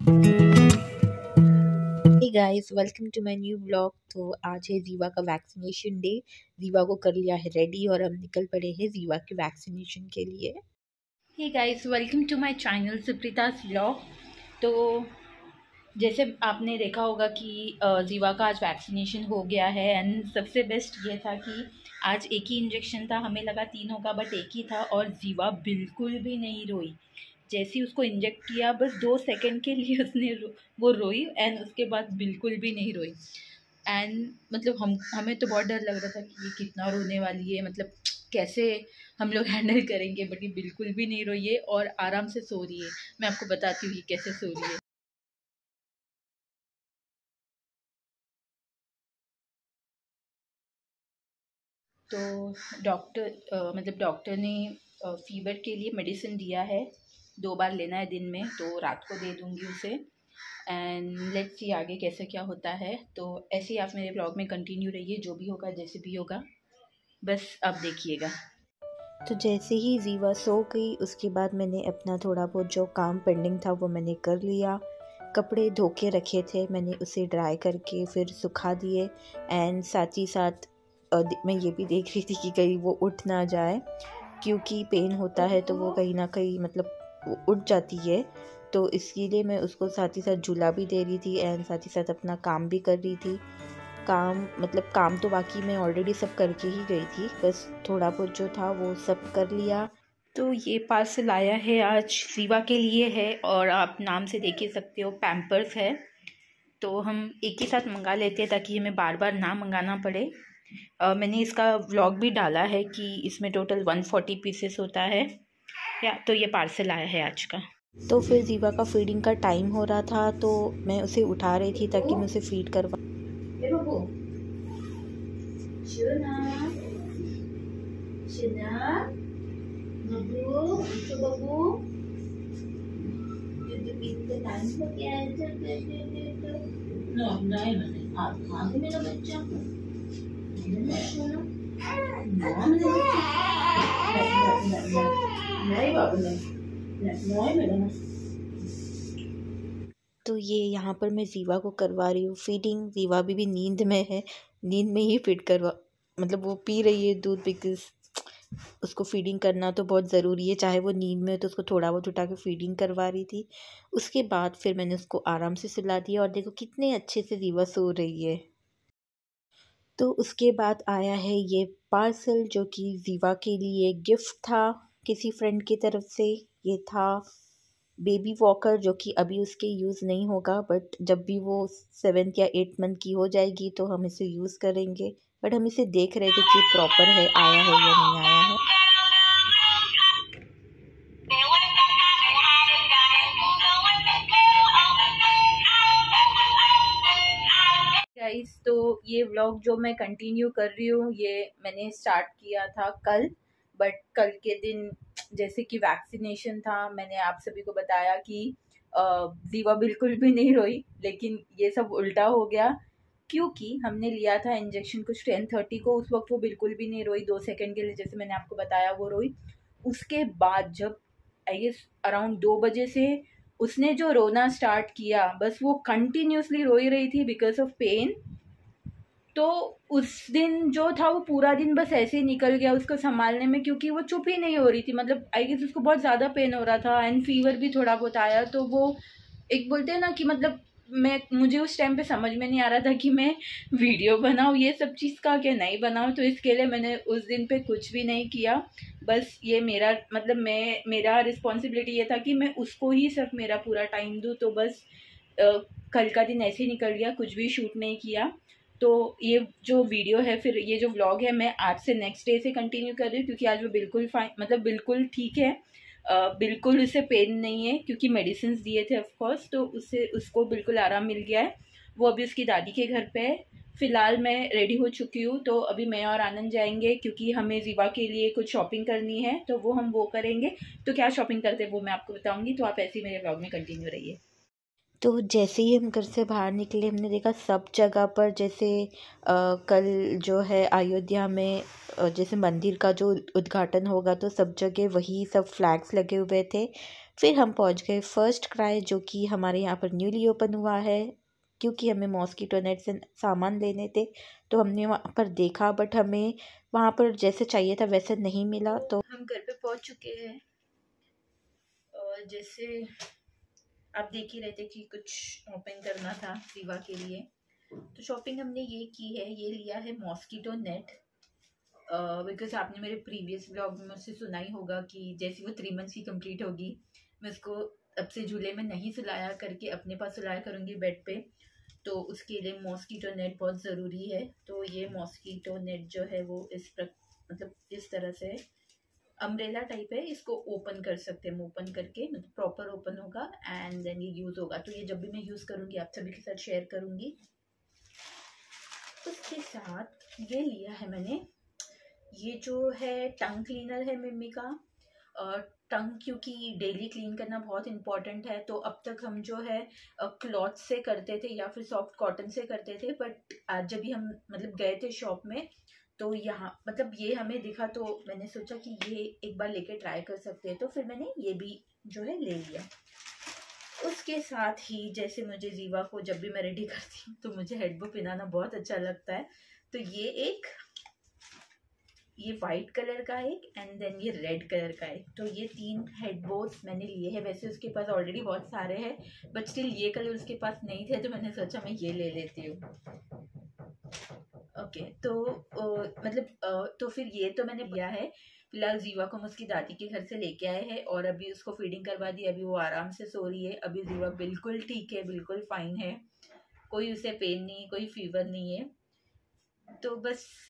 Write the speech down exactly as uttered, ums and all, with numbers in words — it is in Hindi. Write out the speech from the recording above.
Hey guys, welcome to my new blog. तो आज है जीवा का वैक्सीनेशन डे। जीवा को कर लिया है रेडी और हम निकल पड़े हैं जीवा के वैक्सीनेशन के लिए। Hey guys, welcome to my channel Supreeta's vlog. तो जैसे आपने देखा होगा कि अ, जीवा का आज वैक्सीनेशन हो गया है एंड सबसे बेस्ट ये था कि आज एक ही इंजेक्शन था। हमें लगा तीन होगा बट एक ही था और जीवा बिल्कुल भी नहीं रोई। जैसे ही उसको इंजेक्ट किया बस दो सेकंड के लिए उसने रो, वो रोई एंड उसके बाद बिल्कुल भी नहीं रोई। एंड मतलब हम हमें तो बहुत डर लग रहा था कि ये कितना रोने वाली है, मतलब कैसे हम लोग हैंडल करेंगे, बट ये बिल्कुल भी नहीं रोई है और आराम से सो रही है। मैं आपको बताती हूँ ये कैसे सो रही है। तो डॉक्टर अ, मतलब डॉक्टर ने फीवर के लिए मेडिसिन दिया है, दो बार लेना है दिन में, तो रात को दे दूँगी उसे। एंड लेट्स सी आगे कैसे क्या होता है। तो ऐसे ही आप मेरे ब्लॉग में कंटिन्यू रहिए, जो भी होगा जैसे भी होगा बस आप देखिएगा। तो जैसे ही जीवा सो गई उसके बाद मैंने अपना थोड़ा बहुत जो काम पेंडिंग था वो मैंने कर लिया। कपड़े धो के रखे थे, मैंने उसे ड्राई करके फिर सुखा दिए। एंड साथ ही साथ अ, मैं ये भी देख रही थी कि कहीं वो उठ ना जाए, क्योंकि पेन होता है तो वो कहीं ना कहीं मतलब वो उठ जाती है। तो इसके लिए मैं उसको साथ ही साथ झूला भी दे रही थी एंड साथ ही साथ अपना काम भी कर रही थी। काम मतलब काम तो बाकी मैं ऑलरेडी सब करके ही गई थी, बस थोड़ा बहुत जो था वो सब कर लिया। तो ये पार्सल आया है आज शिवा के लिए है और आप नाम से देख ही सकते हो, पैम्पर्स है। तो हम एक ही साथ मंगा लेते हैं ताकि हमें बार बार ना मंगाना पड़े। अ, मैंने इसका व्लॉग भी डाला है कि इसमें टोटल वन फोर्टी पीसेस होता है या। तो ये पार्सल आया है आज का। तो फिर जीवा का फीडिंग का टाइम हो रहा था तो मैं उसे उठा रही थी ताकि मैं उसे फीड करवा। तो ये यहाँ पर मैं जीवा को करवा रही हूँ फीडिंग। जीवा अभी भी नींद में है, नींद में ही फीड करवा मतलब वो पी रही है दूध, बिकॉज उसको फीडिंग करना तो बहुत ज़रूरी है, चाहे वो नींद में हो तो उसको थोड़ा बहुत उठा के फीडिंग करवा रही थी। उसके बाद फिर मैंने उसको आराम से सुला दिया और देखो कितने अच्छे से जीवा सो रही है। तो उसके बाद आया है ये पार्सल जो कि जीवा के लिए गिफ्ट था किसी फ्रेंड की तरफ से। ये था बेबी वॉकर जो कि अभी उसके यूज़ नहीं होगा, बट जब भी वो सेवेंथ या एट मंथ की हो जाएगी तो हम इसे यूज़ करेंगे। बट हम इसे देख रहे थे कि प्रॉपर है, आया है या नहीं आया है। गाइस, तो ये व्लॉग जो मैं कंटिन्यू कर रही हूँ ये मैंने स्टार्ट किया था कल, बट कल के दिन जैसे कि वैक्सीनेशन था, मैंने आप सभी को बताया कि जीवा बिल्कुल भी नहीं रोई, लेकिन ये सब उल्टा हो गया क्योंकि हमने लिया था इंजेक्शन कुछ टेन थर्टी को। उस वक्त वो बिल्कुल भी नहीं रोई, दो सेकंड के लिए जैसे मैंने आपको बताया वो रोई। उसके बाद जब आई गेस अराउंड दो बजे से उसने जो रोना स्टार्ट किया, बस वो कंटिन्यूसली रोई रही थी बिकॉज ऑफ पेन। तो उस दिन जो था वो पूरा दिन बस ऐसे ही निकल गया उसको संभालने में, क्योंकि वो चुप ही नहीं हो रही थी। मतलब आई गेस उसको बहुत ज़्यादा पेन हो रहा था एंड फीवर भी थोड़ा बहुत आया। तो वो एक बोलते हैं ना कि मतलब मैं मुझे उस टाइम पे समझ में नहीं आ रहा था कि मैं वीडियो बनाऊँ ये सब चीज़ का क्या नहीं बनाऊँ। तो इसके लिए मैंने उस दिन पे कुछ भी नहीं किया। बस ये मेरा मतलब मैं मेरा रिस्पॉन्सिबिलिटी ये था कि मैं उसको ही सिर्फ मेरा पूरा टाइम दूँ। तो बस अ, कल का दिन ऐसे ही निकल गया, कुछ भी शूट नहीं किया। तो ये जो वीडियो है, फिर ये जो व्लॉग है, मैं आज से नेक्स्ट डे से कंटिन्यू कर रही हूँ क्योंकि आज वो बिल्कुल फाइन मतलब बिल्कुल ठीक है। अ, बिल्कुल उसे पेन नहीं है क्योंकि मेडिसिन दिए थे ऑफकोर्स, तो उससे उसको बिल्कुल आराम मिल गया है। वो अभी उसकी दादी के घर पे है। फ़िलहाल मैं रेडी हो चुकी हूँ, तो अभी मैं और आनंद जाएंगे क्योंकि हमें जीवा के लिए कुछ शॉपिंग करनी है, तो वो हम वो करेंगे। तो क्या शॉपिंग करते हैं वो मैं आपको बताऊँगी, तो आप ऐसे ही मेरे ब्लॉग में कंटिन्यू रहिए। तो जैसे ही हम घर से बाहर निकले हमने देखा सब जगह पर जैसे अ, कल जो है अयोध्या में अ, जैसे मंदिर का जो उद्घाटन होगा तो सब जगह वही सब फ्लैग्स लगे हुए थे। फिर हम पहुंच गए फर्स्ट क्राई, जो कि हमारे यहाँ पर न्यूली ओपन हुआ है। क्योंकि हमें मॉस्किटो नेट से सामान लेने थे तो हमने वहाँ पर देखा, बट हमें वहाँ पर जैसे चाहिए था वैसे नहीं मिला। तो हम घर पे पहुंच चुके हैं और जैसे आप देख ही रहे थे कि कुछ शॉपिंग करना था रीवा के लिए, तो शॉपिंग हमने ये की है, ये लिया है मॉस्किटो नेट। बिकॉज आपने मेरे प्रीवियस ब्लॉग में मुझसे सुना ही होगा कि जैसे वो थ्री मंथ्स की कंप्लीट होगी मैं उसको अब से झूले में नहीं सुलाया करके अपने पास सुलाया करूँगी बेड पे, तो उसके लिए मॉस्किटो नेट बहुत ज़रूरी है। तो ये मॉस्किटो नेट जो है वो इस प्र, मतलब इस तरह से अम्ब्रेला टाइप है, इसको ओपन कर सकते हैं, ओपन करके मतलब प्रॉपर ओपन होगा एंड देन ये यूज़ होगा। तो ये जब भी मैं यूज़ करूँगी आप सभी के साथ शेयर करूँगी। उसके साथ ये लिया है मैंने, ये जो है टंग क्लीनर है मिम्मी का। टंग क्योंकि डेली क्लीन करना बहुत इम्पॉर्टेंट है, तो अब तक हम जो है क्लॉथ से करते थे या फिर सॉफ्ट कॉटन से करते थे, बट आज जब भी हम मतलब गए थे शॉप में तो यहाँ मतलब ये हमें दिखा तो मैंने सोचा कि ये एक बार लेके ट्राई कर सकते हैं, तो फिर मैंने ये भी जो है ले लिया। उसके साथ ही जैसे मुझे जीवा को जब भी मैं रेडी करती हूँ तो मुझे हेडबो पहनाना बहुत अच्छा लगता है, तो ये एक ये वाइट कलर का एक एंड देन ये रेड कलर का एक, तो ये तीन हेड बोर्ड्स मैंने लिए हैं। वैसे उसके पास ऑलरेडी बहुत सारे हैं बट स्टिल ये कलर उसके पास नहीं थे तो मैंने सोचा मैं ये ले लेती हूँ। ओके तो uh, मतलब uh, तो फिर ये तो मैंने लिया है। फिलहाल जीवा को हम उसकी दादी के घर से लेके आए हैं और अभी उसको फीडिंग करवा दी, अभी वो आराम से सो रही है। अभी जीवा बिल्कुल ठीक है, बिल्कुल फाइन है, कोई उसे पेन नहीं, कोई फीवर नहीं है। तो बस